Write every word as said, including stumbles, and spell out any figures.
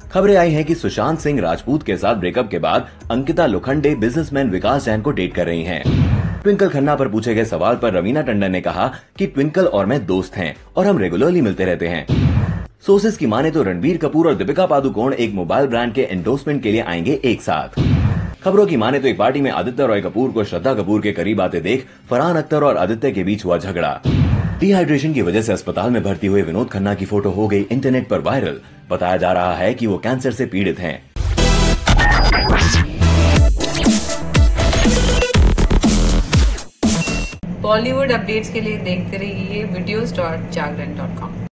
खबरें आई हैं कि सुशांत सिंह राजपूत के साथ ब्रेकअप के बाद अंकिता लोखंडे बिजनेसमैन विकास जैन को डेट कर रही हैं। ट्विंकल खन्ना पर पूछे गए सवाल पर रवीना टंडन ने कहा कि ट्विंकल और मैं दोस्त हैं और हम रेगुलरली मिलते रहते हैं। सोर्सेज की माने तो रणबीर कपूर और दीपिका पादुकोण एक मोबाइल ब्रांड के एंडोर्समेंट के लिए आएंगे एक साथ। खबरों की माने तो एक पार्टी में आदित्य रॉय कपूर को श्रद्धा कपूर के करीब आते देख फरहान अख्तर और आदित्य के बीच हुआ झगड़ा। डिहाइड्रेशन की वजह से अस्पताल में भर्ती हुए विनोद खन्ना की फोटो हो गई इंटरनेट पर वायरल। बताया जा रहा है कि वो कैंसर से पीड़ित हैं। बॉलीवुड अपडेट्स के लिए देखते रहिए videos dot Jagran dot com.